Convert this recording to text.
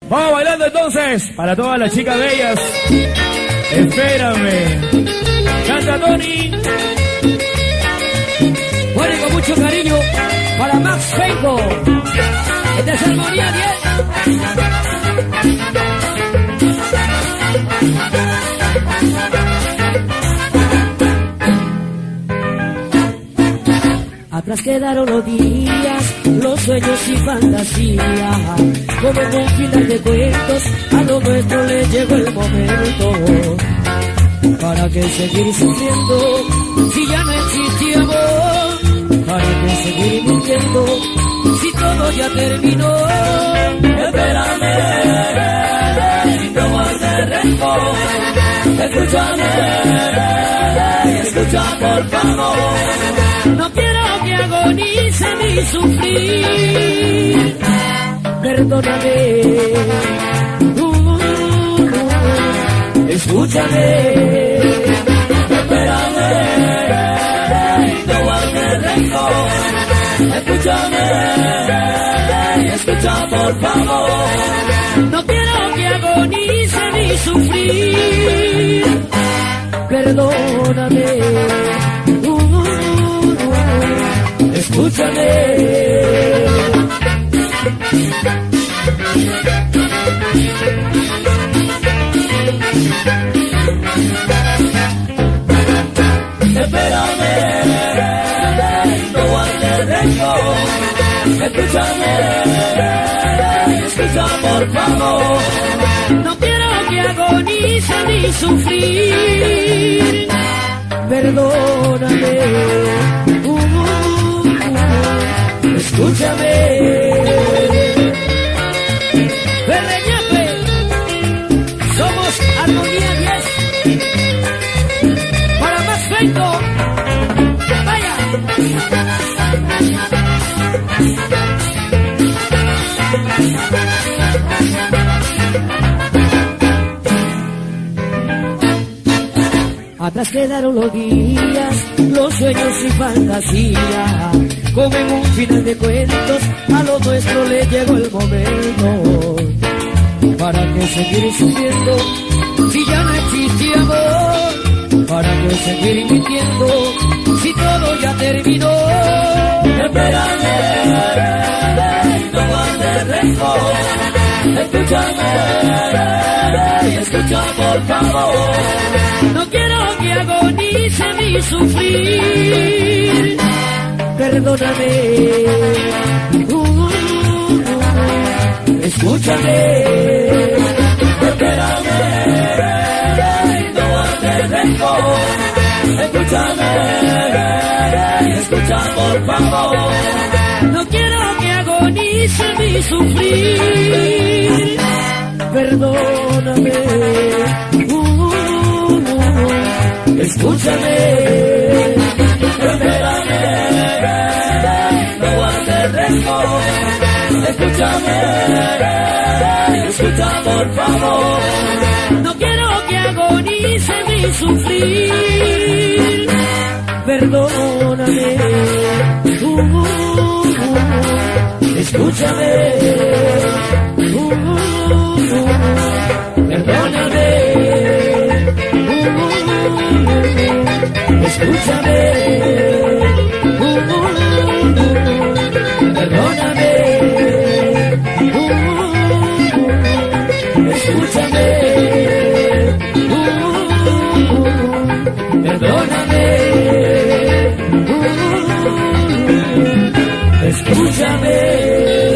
Vamos bailando entonces, para todas las chicas bellas. Espérame. Canta Tony. Bueno, y con mucho cariño para Max Feito. Esta es Armonía 10. Atrás quedaron los días, los sueños y fantasías. Como en un final de cuentos, a lo nuestro le llegó el momento. ¿Para qué seguir sufriendo si ya no existe amor? ¿Para qué seguir mintiendo si todo ya terminó? Espérame, no guardes rencor. Escúchame, escucha por favor. No quiero que agonice ni sufrir. Perdóname, escúchame. Espérame, no guardes rencor. Escúchame, escucha por favor. No quiero que agonice ni sufrir. Perdóname, escúchame. Espérame, no guardes rencor. Escúchame, escucha por favor. No quiero que agonice ni sufrir. Perdóname, escúchame. Berreñape, somos Armonía 10. Para Max Feito, vaya. Atrás quedaron los días, los sueños y fantasías. Como en un final de cuentos, a lo nuestro le llegó el momento. ¿Para qué seguir sufriendo si ya no existe amor? ¿Para qué seguir mintiendo si todo ya terminó? Espérame, no guardes rencor. Escúchame, escucha por favor. No quiero que agonice ni sufrir. Perdóname, escúchame. Espérame, no guardes rencor. Escúchame, escucha por favor. No quiero que agonice ni sufrir. Perdóname, escúchame. Espérame, no guardes rencor. Escúchame, escucha por favor. No quiero que agonice ni sufrir. Perdóname, escúchame. Perdóname, escúchame. Perdóname, escúchame. Perdóname, escúchame.